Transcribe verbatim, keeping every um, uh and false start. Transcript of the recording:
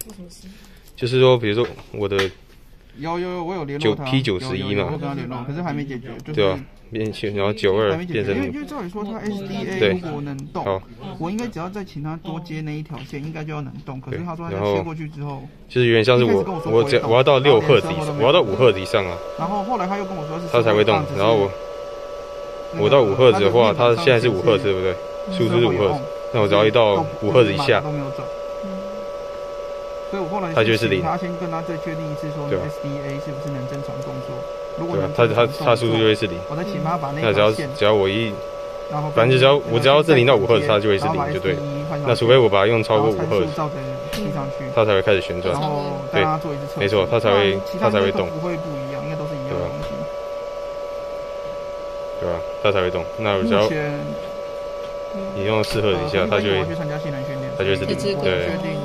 做什么事？ 就是说，比如说我的有有有，我有联九络他 P 九十一嘛， 我跟他联络，可是还没解决，就是对啊，变然后九二变成因为因为照理说他 S D A 如果能动，我应该只要再请他多接那一条线，应该就要能动。可是他说他切过去之后， 就是有点像是我我只我要到六赫兹以上，我要到五赫兹以上啊。 然后后来他又跟我说是他才会动，然后我我到五赫兹的话，他现在是五赫兹对不对？输出是五赫兹，那我只要一到五赫兹以下， 都没有转。所以我后来他就是零， 他先跟他再确定一次说 S D A 是不是能正常工作。如果能他他他输出就会是零。 我再请他把那那只要只要我一，反正只要我只要是零到五赫兹，它就会是零，就对。那除非我把它用超过五赫兹，它才会开始旋转。对，没错，它才会它才会动。 不会不一样，应该都是一样的东西。 对吧？它才会动。那我只要你用四赫兹以下，它就会它就会是零。对。